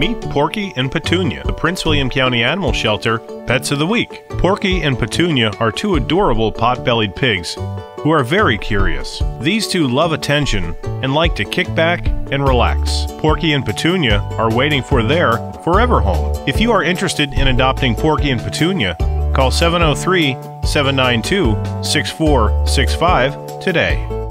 Meet Porky and Petunia, the Prince William County Animal Shelter Pets of the Week. Porky and Petunia are two adorable pot-bellied pigs who are very curious. These two love attention and like to kick back and relax. Porky and Petunia are waiting for their forever home. If you are interested in adopting Porky and Petunia, call 703-792-6465 today.